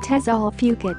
TESOL Phuket.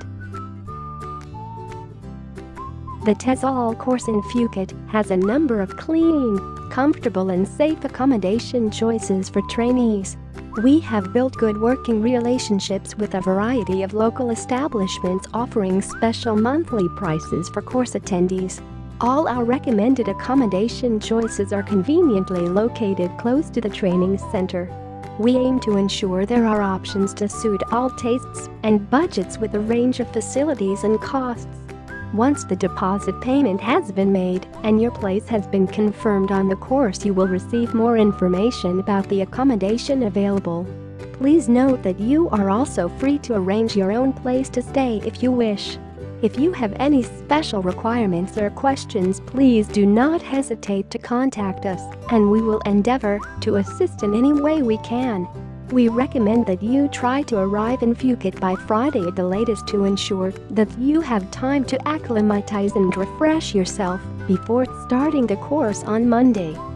The TESOL course in Phuket has a number of clean, comfortable and safe accommodation choices for trainees. We have built good working relationships with a variety of local establishments offering special monthly prices for course attendees. All our recommended accommodation choices are conveniently located close to the training center. We aim to ensure there are options to suit all tastes and budgets with a range of facilities and costs. Once the deposit payment has been made and your place has been confirmed on the course, you will receive more information about the accommodation available. Please note that you are also free to arrange your own place to stay if you wish. If you have any special requirements or questions, please do not hesitate to contact us, and we will endeavor to assist in any way we can. We recommend that you try to arrive in Phuket by Friday at the latest to ensure that you have time to acclimatize and refresh yourself before starting the course on Monday.